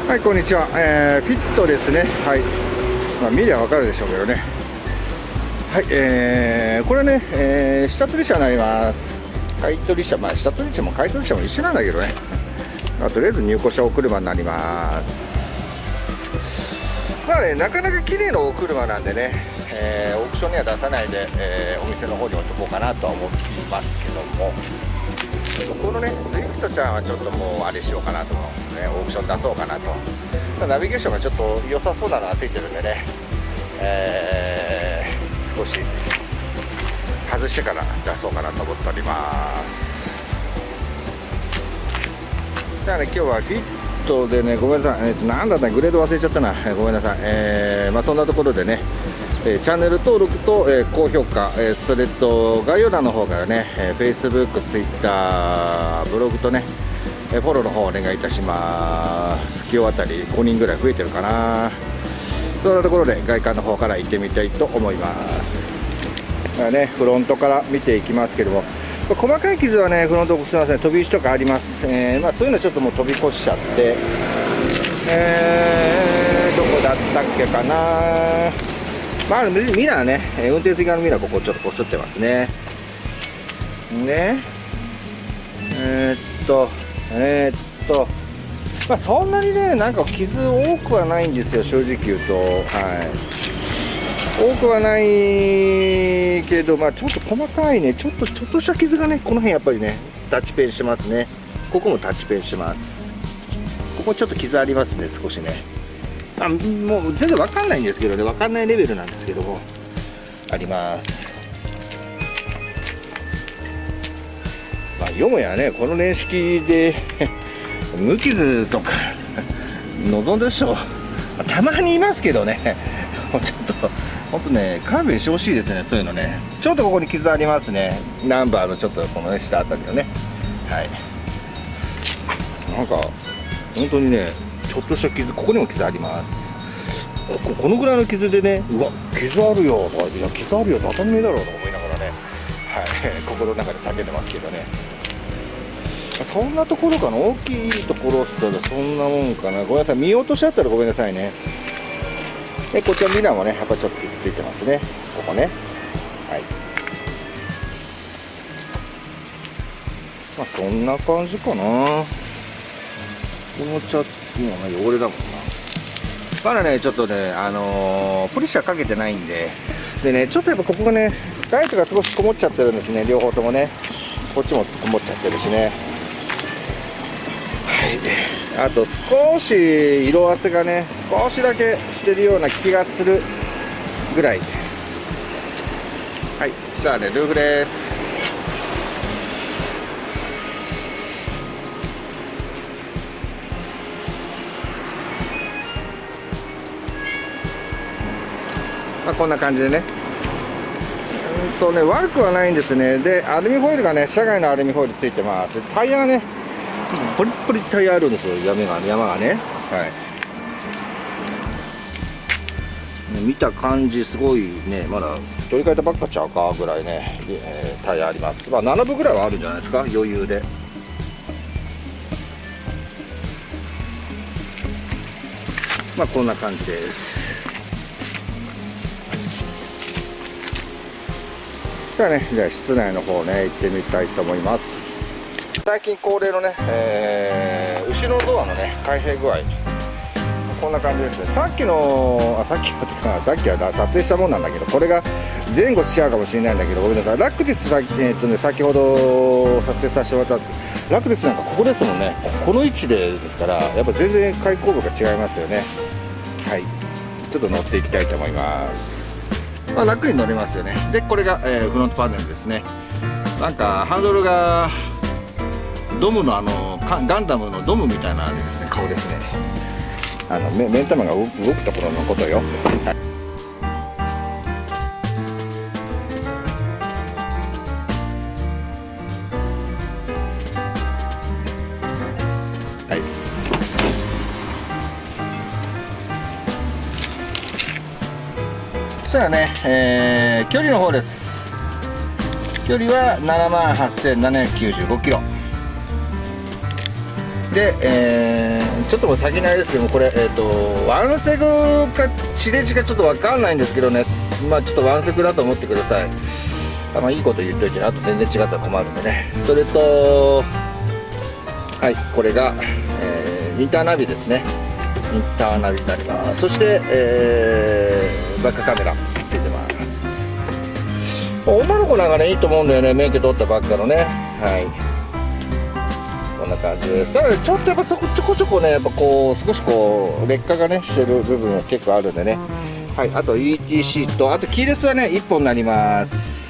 はい、こんにちは。フィットですね。はい。見りゃわかるでしょうけどね。はい、これね、下取り車になります。買取車、下取り車も買取車も一緒なんだけどね。とりあえず入庫したお車になります。なかなか綺麗なお車なんでね、オークションには出さないで、お店の方に置いとこうかなとは思っていますけども、このね、スイフトちゃんはちょっともうあれしようかなと思う、ね、オークション出そうかなと。ナビゲーションがちょっと良さそうなのがついてるんでね、少し外してから出そうかなと思っております。じゃあね、今日はフィットでね、ごめんなさい、なんだったグレード忘れちゃったな、ごめんなさい。そんなところでね、チャンネル登録と、高評価、それと概要欄の方からね、Facebook、Twitter、ブログとね、フォローの方お願いいたします。今日あたり5人ぐらい増えてるかな。そんなところで外観の方から行ってみたいと思います。フロントから見ていきますけども、細かい傷はね、フロントすみません、飛び石とかあります。そういうのちょっともう飛び越しちゃって、どこだったっけかな。ミラーね、運転席側のミラーここちょっとこすってますね。そんなにね、なんか傷多くはないんですよ、正直言うと。多くはないけど、ちょっと細かいね、ちょっとした傷がね、この辺やっぱりね、タッチペンしてますね。ここもタッチペンしてます。ここちょっと傷ありますね、少しね。もう全然わかんないんですけどね、わかんないレベルなんですけども、あります。よもやね、この年式で無傷とか望んでる人たまにいますけどね、ちょっと本当ね、勘弁してほしいですね、そういうのね。ちょっとここに傷ありますね、ナンバーのちょっとこの、下あたりのね。なんか本当にね、ちょっとした傷、ここにも傷あります。このぐらいの傷でね、うわ、傷あるよとか、いや、傷あるよ、当たんねえだろうと思いながらね、心の中で叫んでますけどね。そんなところかな、大きいところって言ったらそんなもんかな。ごめんなさい、見落としあったらごめんなさいね。こちらミラーもね、やっぱちょっと傷ついてますね、ここね。そんな感じかな。このチャットも汚れだもんな。まだね、ちょっとね、ポリッシャーかけてないんで、ね、ちょっとやっぱここがね、ライトが少しこもっちゃってるんですね、両方ともね。こっちもこもっちゃってるしね。あと少し色あせがね、少しだけしてるような気がするぐらいで。じゃあね、ルーフです。こんな感じでね、悪くはないんですね。で、アルミホイルがね、車外のアルミホイルついてます。タイヤがね、ポリッポリタイヤあるんですよ、山がね。見た感じ、すごいね、まだ取り替えたばっかちゃうかぐらいね、タイヤあります。7分ぐらいはあるんじゃないですか、余裕で。こんな感じです。じゃあ室内の方ね、行ってみたいと思います。最近恒例のね、後ろのドアのね、開閉具合、こんな感じですね。さっきは撮影したもんなんだけど、これが前後しちゃうかもしれないんだけど、ごめんなさい。ラクティス先ほど撮影させてもらったんですけど、ラクティスなんかここですもんね。この位置ですから、やっぱ全然開口部が違いますよね。ちょっと乗っていきたいと思います。楽に乗れますよね。で、これが、フロントパネルですね。なんかハンドルがドムのガンダムのドムみたいなですね、顔ですね。目ん玉が動くところのことよ。そしたらね、距離の方です。距離は78,795キロ。 で、ちょっともう先にあれですけども、これ、ワンセグか地デジかちょっと分かんないんですけどね、まあちょっとワンセグだと思ってください。まあいいこと言っといてね、あと全然違ったら困るんでね。それとはい、これが、インターナビですね。インターナビになります。そして、バックカメラついてます。女の子なんかねいいと思うんだよね、免許取ったばっかのね。はい、こんな感じです。ただちょっとやっぱそこちょこちょこね、やっぱこう少しこう劣化がねしてる部分が結構あるんでね。はい、あと ETC と、あとキーレスはね1本になります。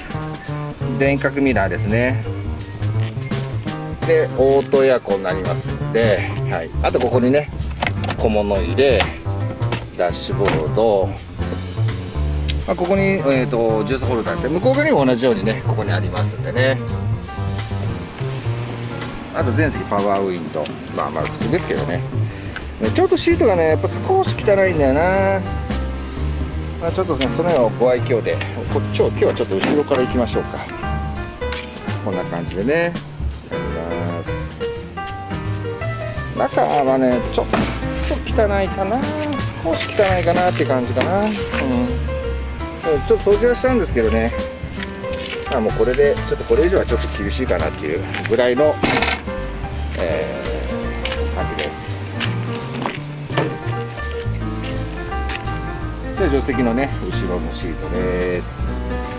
電角ミラーですね。でオートエアコンになりますんで、はい、あとここにね小物入れ、ダッシュボード、まあ、ここに、ジュースホルダーですね。向こう側にも同じようにねここにありますんでね。あと全席パワーウィンドウ、まあまあ普通ですけどね。ちょっとシートがねやっぱ少し汚いんだよな。まあ、ちょっとねその辺はご愛嬌で、今日はちょっと後ろから行きましょうか。こんな感じでねやります。中はねちょっと汚いかな、少し汚いかなって感じかな。ちょっと掃除はしたんですけどね、まあもうこれでちょっとこれ以上はちょっと厳しいかなっていうぐらいの、感じです。で助手席のね後ろのシートです。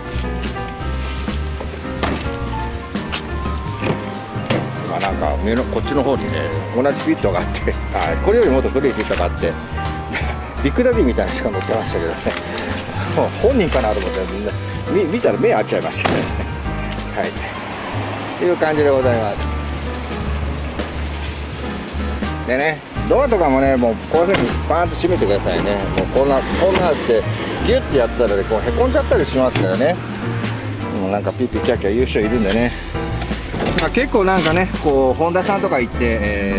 まあなんかこっちの方にね同じフィットがあって、これよりもっと古いフィットがあってビッグダディみたいなしか乗ってましたけどね本人かなと思ってみんな見たら目合っちゃいましたけどねはいという感じでございます。でねドアとかもねもうこういう風にバーンと閉めてくださいね。もうこんなってギュッてやったらねこうへこんじゃったりしますからね。なんかピーピーキャッキャ言う人いるんでね、まあ、結構なんかねこうホンダさんとか行って、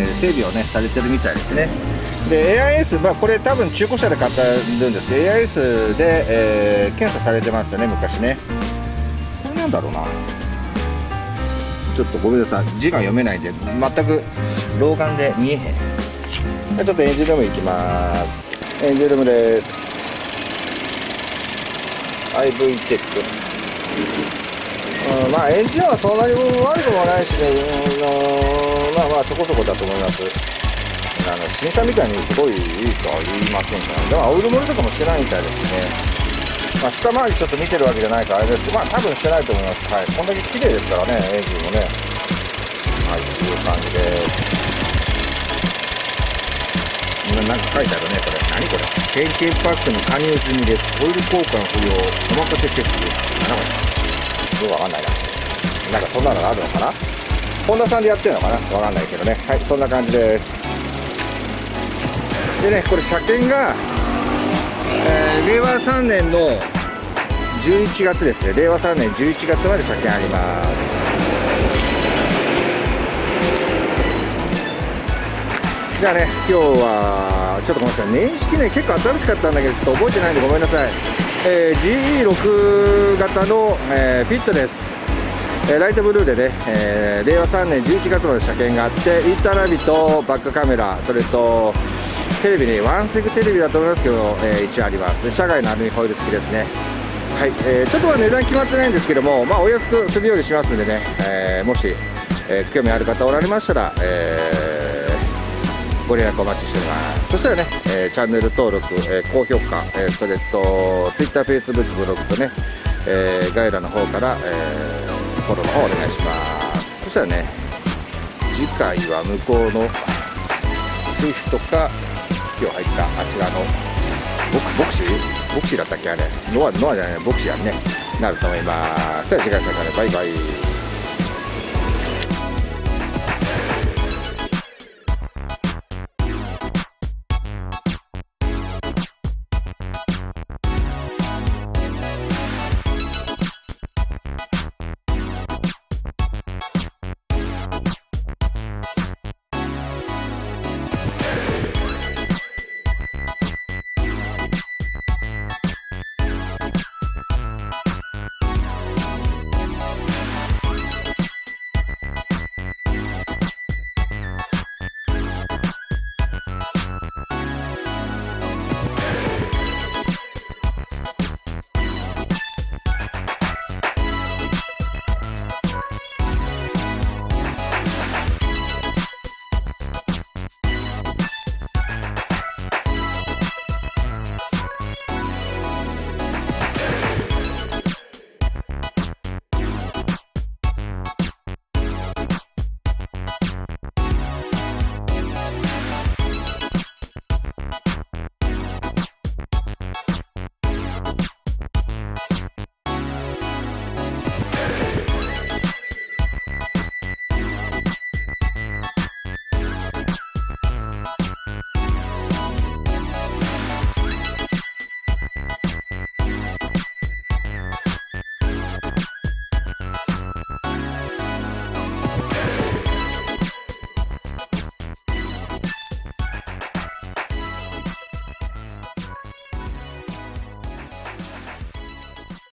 整備をねされてるみたいですね。で AIS、まあ、これ多分中古車で買ってるんですけど AIS で、検査されてましたね昔ね。これなんだろうな、ちょっとごめんなさい字が読めないんで全く老眼で見えへん。ちょっとエンジンルーム行きます。エンジンルームです。 IV テック、まあエンジンはそんなに悪くもないしね、まあまあそこそこだと思います。新車みたいにすごいいいとは言いませんから、でもオイル漏れとかもしてないみたいですしね。まあ、下回りちょっと見てるわけじゃないからあれですけど、まあ多分してないと思います。はい、こんだけ綺麗ですからね、エンジンもね。はい、という感じです。なんか書いてあるね、これ。何これ。点検パックに加入済みです。オイル交換不要。お任せチェックです。なんかよくわかんないな。なんかそんなのがあるのかな。ホンダさんでやってるのかなわかんないけどね。はい、そんな感じです。でね、これ車検が、令和3年の11月ですね。令和3年11月まで車検あります。じゃあね、今日はちょっとごめんなさい、年式ね結構新しかったんだけどちょっと覚えてないんでごめんなさい。GE6 型の、フィットです。ライトブルーでね、令和3年11月まで車検があって、インターナビとバックカメラ、それとテレビにワンセグテレビだと思いますけど、一応あります。で車外のアルミホイル付きですね。はい、ちょっとは値段決まってないんですけども、まあお安くするようにしますんでね、もし、興味ある方おられましたら、ご連絡お待ちしております。そしたらね、チャンネル登録、高評価、それと Twitter、Facebook ブログとね、概要欄の方から、フォローの方お願いします。そしたらね、次回は向こうのスイフトか今日入ったあちらのボクシーだったっけあれ、ノアじゃないボクシーやねなると思います。それでは次回からね、バイバイ。